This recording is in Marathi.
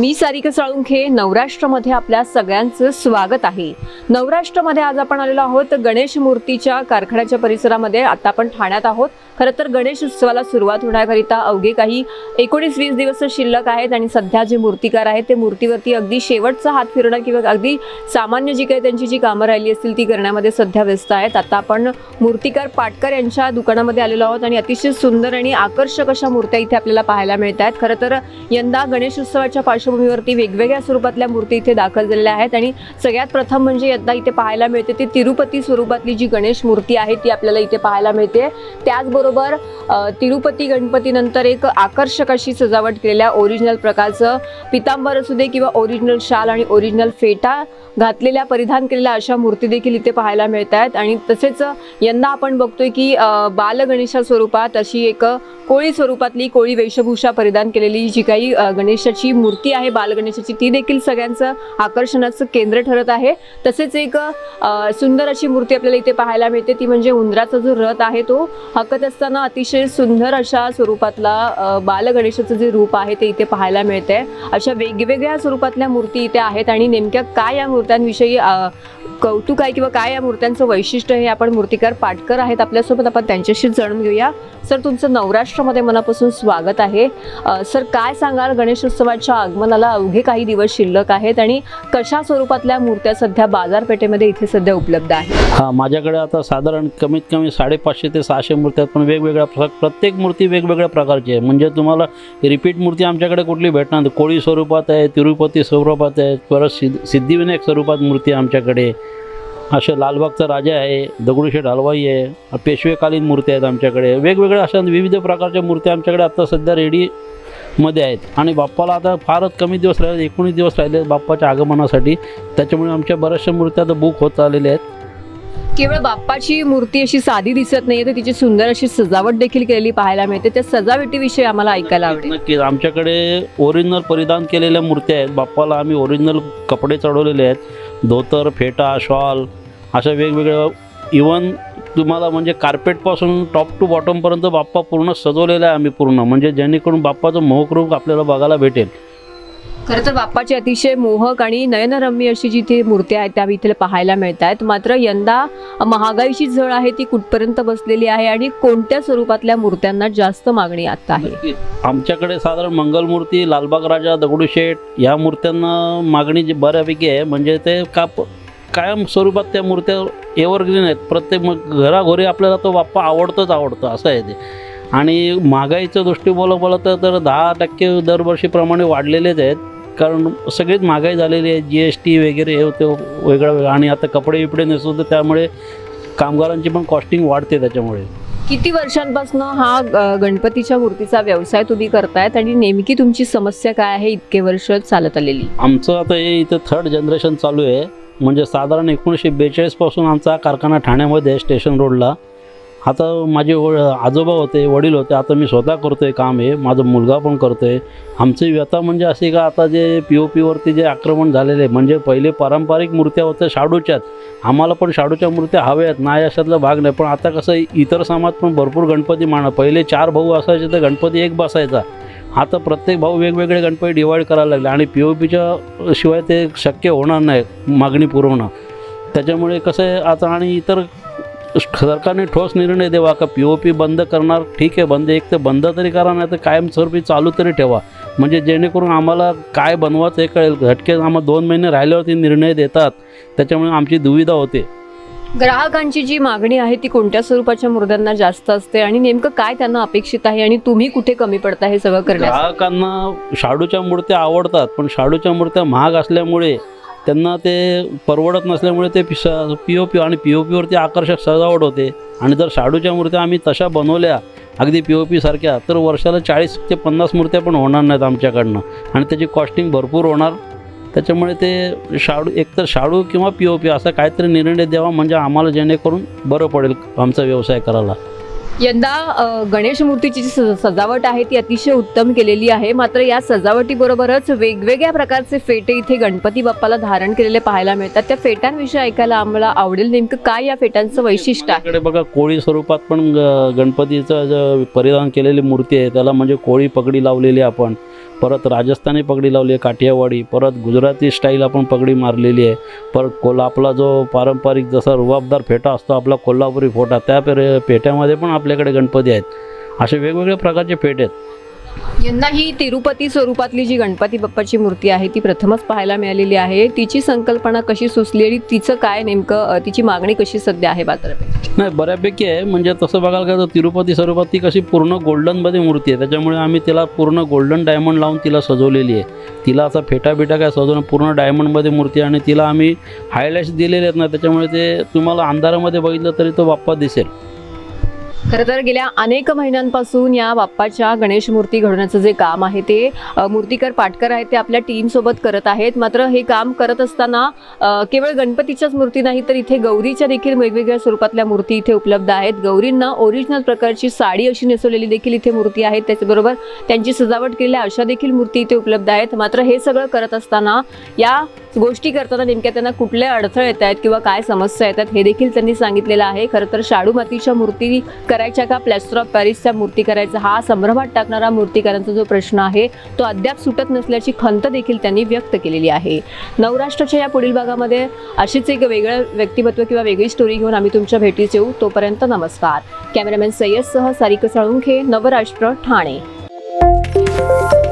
मी सारिका साळुंखे. नवराष्ट्रमध्ये आपल्या सगळ्यांचं स्वागत आहे. नवराष्ट्रमध्ये आज आपण आलेलो आहोत गणेश मूर्तीच्या कारखान्याच्या परिसरामध्ये. आता आपण ठाण्यात आहोत. खरं तर गणेश उत्सवाला सुरुवात होण्याकरिता अवघे काही 19-20 दिवस शिल्लक आहेत आणि सध्या जे मूर्तिकार आहेत ते मूर्तीवरती अगदी शेवटचा हात फिरणं किंवा अगदी सामान्य जी काही त्यांची जी कामं राहिली असतील ती करण्यामध्ये सध्या व्यस्त आहेत. आता आपण मूर्तिकार पाटकर यांच्या दुकानामध्ये आलेलो आहोत आणि अतिशय सुंदर आणि आकर्षक अशा मूर्त्या इथे आपल्याला पाहायला मिळत आहेत. खरं तर यंदा गणेश उत्सवाच्या पार्श्वभूमीवरती वेगवेगळ्या स्वरूपातल्या मूर्ती इथे दाखल झालेल्या आहेत आणि सगळ्यात प्रथम म्हणजे यंदा इथे पाहायला मिळते ती तिरुपती स्वरूपातली जी गणेश मूर्ती आहे ती आपल्याला इथे पाहायला मिळते. त्याचबरोबर तिरुपती गणपती नंतर एक आकर्षक अशी सजावट केलेल्या ओरिजिनल प्रकारचं पितांबर असू दे किंवा ओरिजिनल शाल आणि ओरिजिनल फेटा घातलेल्या परिधान केलेल्या अशा मूर्ती देखील इथे पाहायला मिळत आहेत. आणि तसेच यंदा आपण बघतोय की बालगणेशा स्वरूपात अशी एक कोळी स्वरूपातली कोळी वेशभूषा परिधान केलेली जी काही गणेशाची मूर्ती आहे बालगणेशाची ती देखील सगळ्यांचं आकर्षणाचं केंद्र ठरत आहे. तसेच एक सुंदर अशी मूर्ती आपल्याला इथे पाहायला मिळते ती म्हणजे उंदराचा जो रथ आहे तो हाकत असताना अतिशय सुंदर अशा स्वरूपातला बालगणेशाचं जे रूप आहे ते इथे पाहायला मिळते. अशा वेगवेगळ्या स्वरूपातल्या मूर्ती इथे आहेत आणि नेमक्या काय या मूर्त्यांविषयी कौतुक आहे किंवा काय या मूर्त्यांचं वैशिष्ट्य हे आपण मूर्तिकार पाटकर आहेत आपल्यासोबत. आपण त्यांच्याशी जाणून घेऊया. सर, तुमचं नवराष्ट्रमध्ये मनापासून स्वागत आहे. सर, काय सांगाल गणेशोत्सवाच्या आगमनाला अवघे काही दिवस शिल्लक आहेत आणि कशा स्वरूपातल्या मूर्त्या सध्या बाजारपेठेमध्ये इथे सध्या उपलब्ध आहेत? हा, माझ्याकडे आता साधारण कमीत कमी 550 ते 600 मूर्त्या आहेत, पण वेगवेगळ्या प्रत्येक मूर्ती वेगवेगळ्या प्रकारची आहे. म्हणजे तुम्हाला रिपीट मूर्ती आमच्याकडे कुठली भेटणार. कोळी स्वरूपात आहे, तिरुपती स्वरूपात आहे, परत सिद्धिविनायक स्वरूपात मूर्ती आमच्याकडे. असे लालबागचा राजा आहे, दगडूशेठ हलवाई आहे, पेशवेकालीन मूर्ती आहेत आमच्याकडे. वेगवेगळ्या अशा विविध प्रकारच्या मूर्त्या आमच्याकडे आता सध्या रेडीमध्ये आहेत. आणि बाप्पाला आता फारच कमी दिवस राहिले, 19 दिवस राहिले बाप्पाच्या आगमनासाठी. त्याच्यामुळे आमच्या बऱ्याचशा मूर्त्या आता बुक होत आलेल्या आहेत. केवळ बाप्पाची मूर्ती अशी साधी दिसत नाहीये तर तिची सुंदर अशी सजावट देखील केलेली पाहायला मिळते. त्या सजावटीविषयी आम्हाला ऐकायला आवडेल. नक्कीच आमच्याकडे ओरिजिनल परिधान केलेल्या मूर्त्या आहेत. बाप्पाला आम्ही ओरिजिनल कपडे चढवलेले आहेत, धोतर, फेटा, शॉल अशा वेगवेगळ्या. इवन तुम्हाला म्हणजे कार्पेटपासून टॉप टू बॉटमपर्यंत बाप्पा पूर्ण सजवलेला आहे आम्ही पूर्ण, म्हणजे जेणेकरून बाप्पाचं मोहक रूप आपल्याला बघायला भेटेल. खरं तर बाप्पाची अतिशय मोहक आणि नयनरम्य अशी जिथे मूर्त्या आहेत त्या इथे पाहायला मिळत आहेत. मात्र यंदा महागाईची झळ आहे ती कुठपर्यंत बसलेली आहे आणि कोणत्या स्वरूपातल्या मूर्त्यांना जास्त मागणी आता आहे? आमच्याकडे साधारण मंगलमूर्ती, लालबाग राजा, दगडूशेठ या मूर्त्यांना मागणी जी बऱ्यापैकी आहे. म्हणजे ते कायम स्वरूपात त्या मूर्त्या एव्हरग्रीन आहेत. प्रत्येक घराघरी आपल्याला तो बाप्पा आवडतो असं आहे ते. आणि महागाईच्या दृष्टीने बोलत तर 10% दरवर्षीप्रमाणे वाढलेलेच आहेत. कारण सगळीच महागाई झालेली आहे, GST वगैरे हे होते वेगळं. आणि आता कपडे बिपडे नेसवतो त्यामुळे कामगारांची पण कॉस्टिंग वाढते. त्याच्यामुळे किती वर्षांपासून हा गणपतीच्या मूर्तीचा व्यवसाय तुम्ही करतायत आणि नेमकी तुमची समस्या काय आहे इतके वर्ष चालत आलेली? आमचं आता हे इथं 3rd जनरेशन चालू आहे. म्हणजे साधारण 1942 पासून आमचा कारखाना ठाण्यामध्ये स्टेशन रोडला. आता माझे आजोबा होते, वडील होते, आता मी स्वतः करतो आहे काम. हे माझा मुलगा पण करतो आहे. आमची व्यथा म्हणजे अशी का आता जे POPवरती जे आक्रमण झालेले आहे, म्हणजे पहिले पारंपरिक मूर्त्या होत्या शाडूच्याच. आम्हाला पण शाडूच्या मूर्त्या हव्या आहेत, नाही अशातला भाग नाही. पण आता कसं इतर समाज पण भरपूर गणपती पहिले 4 भाऊ असायचे तर गणपती एक बसायचा. आता प्रत्येक भाऊ वेगवेगळे गणपती डिवाईड करायला लागले आणि POPच्या शिवाय ते शक्य होणार नाही मागणी पुरवणं. त्याच्यामुळे कसं आहे आता, आणि इतर सरकारने ठोस निर्णय द्यावा का POP बंद करणार, ठीक आहे बंद, एक तर बंद तरी करा, नाही तर कायमस्वरूपी चालू तरी ठेवा. म्हणजे जेणेकरून आम्हाला काय बनवायचं हे कळेल. झटके आम्हाला 2 महिने राहिल्यावरती निर्णय देतात, त्याच्यामुळे आमची दुविधा होते. ग्राहकांची जी मागणी आहे ती कोणत्या स्वरूपाच्या मूर्त्यांना जास्त असते आणि नेमकं काय त्यांना अपेक्षित आहे आणि तुम्ही कुठे कमी पडता हे सगळं करण्यास? ग्राहकांना शाडूच्या मूर्त्या आवडतात, पण शाडूच्या मूर्त्या महाग असल्यामुळे त्यांना ते परवडत नसल्यामुळे ते POP आणि POPवरती आकर्षक सजावट होते. आणि जर शाडूच्या मूर्त्या आम्ही तशा बनवल्या अगदी POP सारख्या तर वर्षाला 40 ते 50 मूर्त्या पण होणार नाहीत आमच्याकडनं आणि त्याची कॉस्टिंग भरपूर होणार. त्याच्यामुळे ते एकतर शाडू किंवा POP असा काहीतरी निर्णय द्यावा, म्हणजे आम्हाला जेणेकरून बरं पडेल आमचा व्यवसाय करायला. यंदा गणेश मूर्तीची जी सजावट आहे ती अतिशय उत्तम केलेली आहे. मात्र या सजावटीबरोबरच वेगवेगळ्या प्रकारचे फेटे इथे गणपती बाप्पाला धारण केलेले पाहायला मिळतात. त्या फेटांविषयी ऐकायला आम्हाला आवडेल. नेमकं काय या फेटांचं वैशिष्ट्य आहे? बघा, कोळी स्वरूपात पण गणपतीचं परिधान केलेली मूर्ती आहे, त्याला म्हणजे कोळी पगडी लावलेली आपण. परत राजस्थानी पगडी लावली आहे, काठियावाडी, परत गुजराती स्टाईल आपण पगडी मारलेली आहे, परत आपला जो पारंपरिक जसा रुबाबदार फेटा असतो आपला कोल्हापुरी फोटा, त्या पेट्यामध्ये पण आपल्याकडे गणपती आहेत. असे वेगवेगळ्या प्रकारचे पेटे आहेत. यंदा ही तिरुपती स्वरूपातली जी गणपती बाप्पाची मूर्ती आहे ती प्रथमच पाहायला मिळालेली आहे. तिची संकल्पना कशी सुचली आणि तिचं काय नेमकं तिची मागणी कशी सध्या आहे बाजारात? नाही, बऱ्यापैकी आहे. म्हणजे तसं बघायला गेलं तर तिरुपती स्वरूपात ती कशी पूर्ण गोल्डनमध्ये मूर्ती आहे, त्याच्यामुळे आम्ही तिला पूर्ण गोल्डन डायमंड लावून तिला सजवलेली आहे. तिला असा फेटा काय सजवणं, पूर्ण डायमंडमध्ये मूर्ती आहे आणि तिला आम्ही हायलाईट्स दिलेले आहेत ना, त्याच्यामुळे ते तुम्हाला अंधारामध्ये बघितलं तरी तो बाप्पा दिसेल. खरं तर गेल्या अनेक महिन्यांपासून या बाप्पाच्या गणेश मूर्ती घडवण्याचं जे काम आहे ते मूर्तिकार पाटकर आहेत ते आपल्या टीमसोबत करत आहेत. मात्र हे काम करत असताना केवळ गणपतीच्याच मूर्ती नाही तर इथे गौरीच्या देखील वेगवेगळ्या स्वरूपातल्या मूर्ती इथे उपलब्ध आहेत. गौरींना ओरिजिनल प्रकारची साडी अशी नेसवलेली देखील इथे मूर्ती आहेत, त्याचबरोबर त्यांची सजावट केलेल्या अशा देखील मूर्ती इथे उपलब्ध आहेत. मात्र हे सगळं करत असताना या गोष्टी करताना नेमक्या त्यांना कुठले अडथळे येत आहेत किंवा काय समस्या येतात हे देखील त्यांनी सांगितलेलं आहे. खरं तर शाडू मातीच्या मूर्ती करायच्या का प्लॅस्टर ऑफ पॅरिसच्या मूर्ती करायचा, हा संभ्रमात टाकणारा मूर्तिकारांचा जो प्रश्न आहे तो अद्याप सुटत नसल्याची खंत देखील त्यांनी व्यक्त केलेली आहे. नवराष्ट्राच्या या पुढील भागामध्ये अशीच एक वेगळं व्यक्तिमत्व किंवा वेगळी स्टोरी घेऊन आम्ही तुमच्या भेटीस येऊ. तोपर्यंत नमस्कार. कॅमेरामॅन सय्यदसह सारिका साळुंखे, नवराष्ट्र, ठाणे.